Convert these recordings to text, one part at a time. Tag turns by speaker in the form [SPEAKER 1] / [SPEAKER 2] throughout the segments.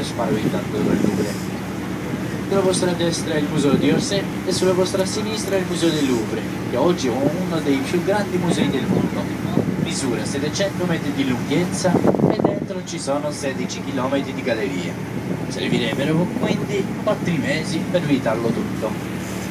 [SPEAKER 1] sparo intanto dove il Louvre. Sulla vostra destra è il museo di Orsay e sulla vostra sinistra è il museo del Louvre, che oggi è uno dei più grandi musei del mondo. Misura 700 metri di lunghezza e dentro ci sono 16 km di gallerie. Servirebbero quindi 4 mesi per visitarlo tutto.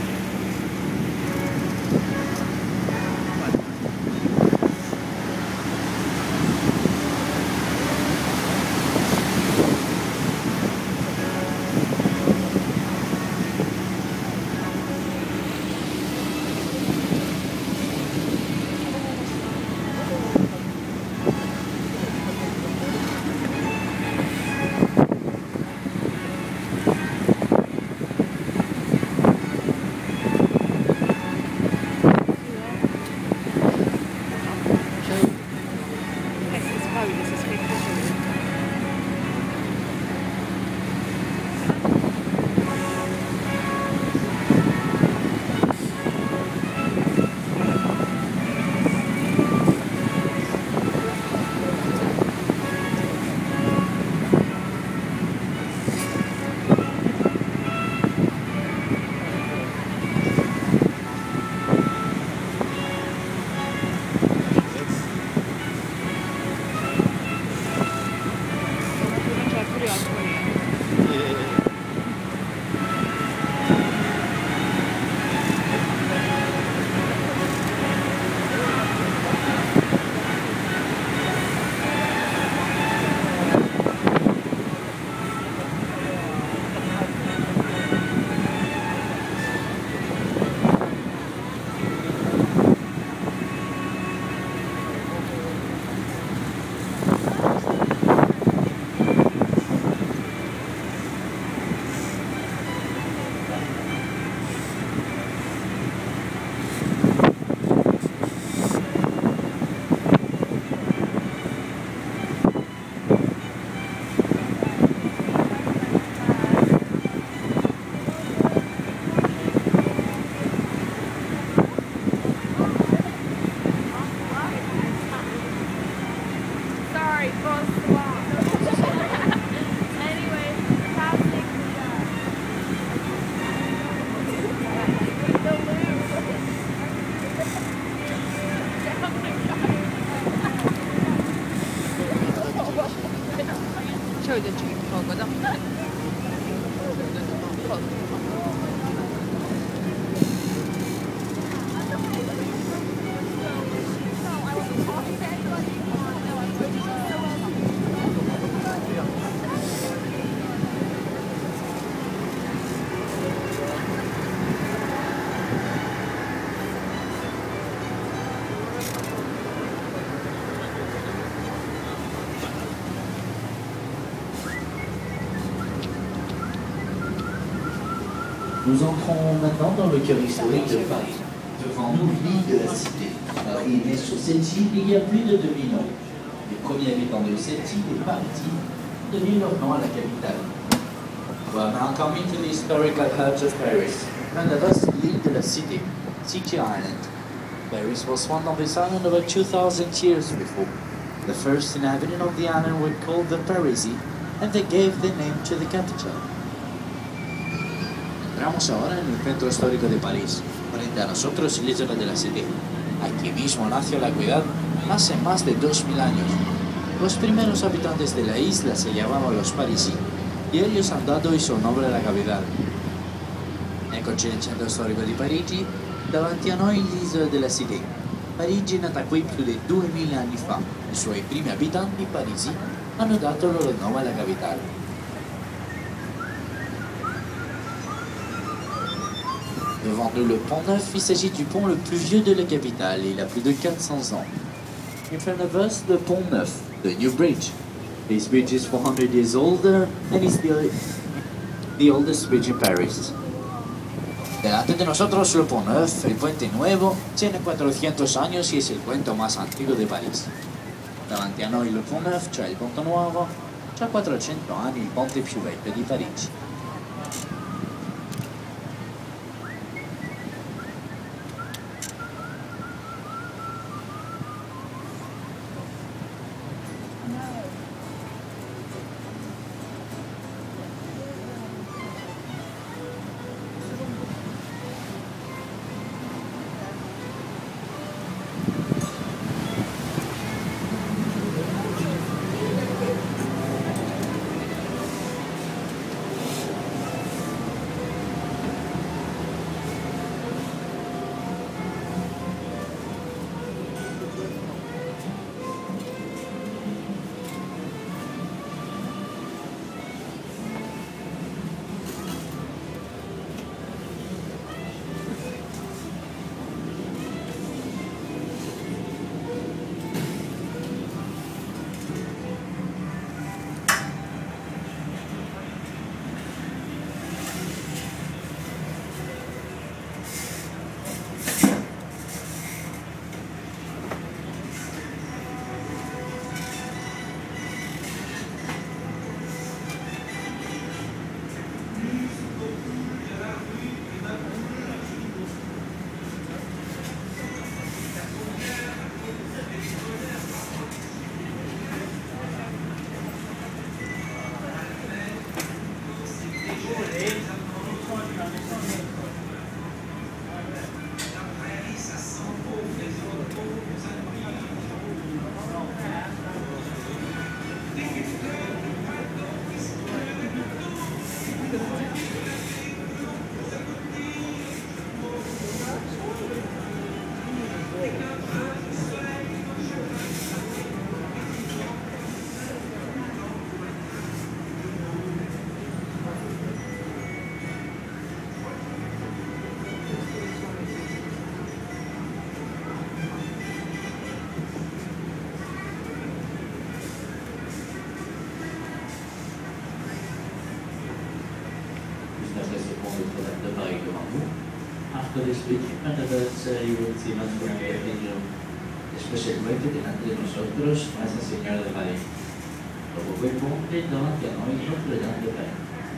[SPEAKER 2] Nous entrons maintenant dans le cœur historique de Paris. Devant nous, l'île de la Cité. Paris est né sur cette île il y a plus de 2000 ans. Les premiers habitants de cette île, les Parisiens, ont donné leur nom à la capitale.
[SPEAKER 1] Well, now coming to the historical heart of Paris. None of us, l'île de la Cité, City Island. Paris was one of its island over 2,000 years before. The first inhabitants of the island were called the Parisi, and they gave the name to the capital. Entramos ahora en el centro histórico de París, frente a nosotros el Isla de la Cité. Aquí mismo nació la ciudad hace más de 2000 años. Los primeros habitantes de la isla se llamaban los Parisi, e ellos han dato il suo nome alla capitale. Eccoci nel centro storico di Parigi, davanti a noi l'isola della Cité. Parigi è nata qui più di 2000 anni fa. I suoi primi abitanti, Parisi, hanno dato il loro nome alla capitale. Devant nous, le pont Neuf, il s'agit du pont le plus vieux de la capitale. Il a plus de 400 ans. In front of us, the Pont Neuf, the new bridge. This bridge is 400 years older and is the oldest bridge in Paris. Delante de nosotros, el Pont Neuf, el puente nuevo, tiene 400 años y es el puente más antiguo de París. Davanti a noi il Pont Neuf, cioè il ponte nuovo, c'ha 400 anni, il ponte più vecchio di Parigi.
[SPEAKER 2] pont Notre-Dame de Paris devant nous. After this big anniversary, you will see much more continue, especially delante de nosotros, Nuestra Señora de París. Luego fue el ponte davanti a noi Notre-Dame de Paris.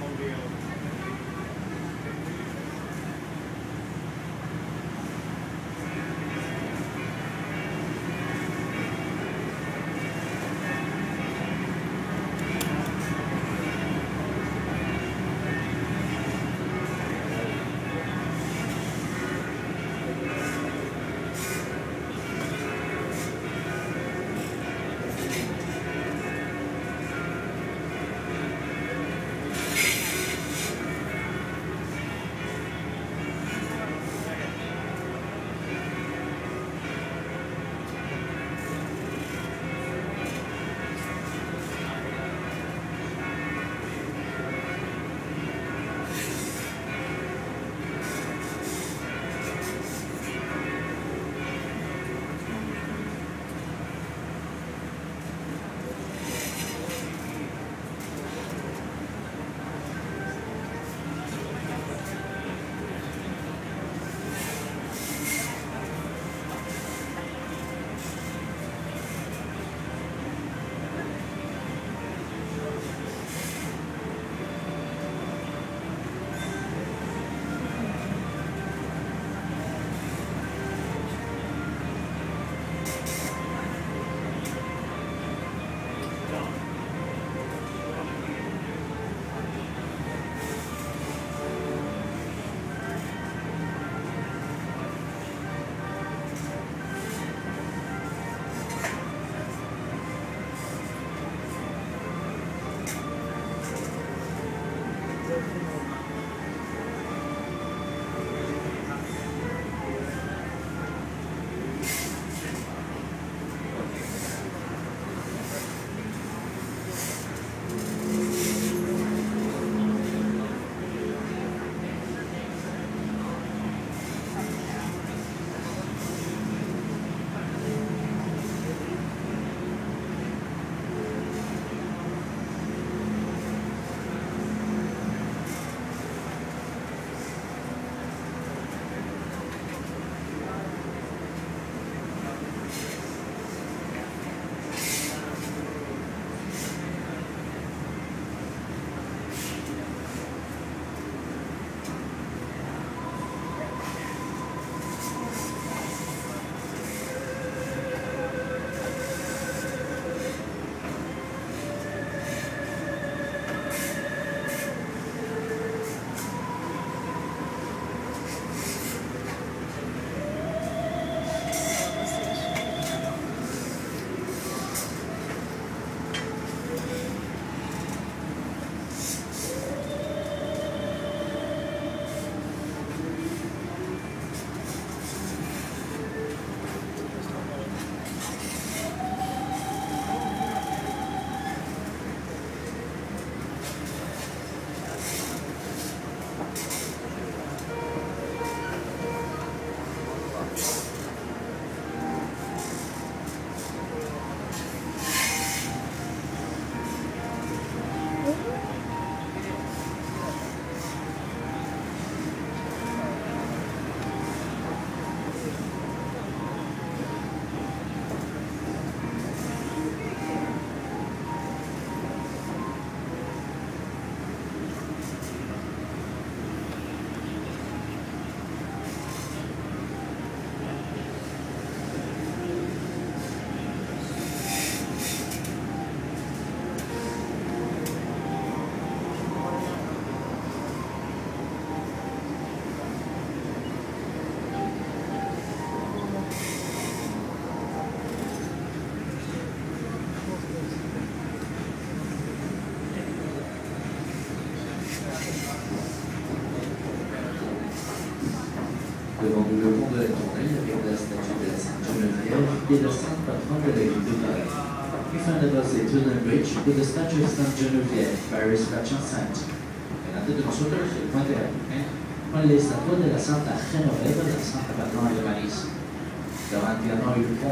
[SPEAKER 1] Devant nous, le pont de la Tournelle, avec la statue de la Sainte Geneviève et la Sainte Patronne de la ville de Paris. In front of us, the Tournelle Bridge with the statue of Sainte Geneviève, Paris Patron Saint. Delante de nosotros, el puente de la Tournelle, con le estatua de la Santa Genoveva, la Santa Patrona de París. Davanti a noi il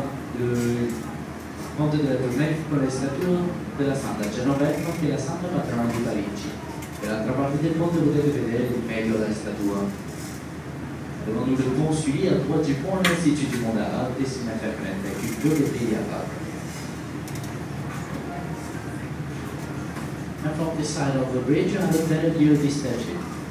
[SPEAKER 1] ponte della Tournelle con le statue della Santa Genoveva, che è la Santa Patrona di Parigi.
[SPEAKER 2] Dall'altra parte del ponte potete vedere meglio la statua. Devant nous le pont suit, à droite du pont l'Institut du monde arabe, dessinateur avec une jolie pays arabe.
[SPEAKER 1] And from the side of the bridge, I have a view of the statue.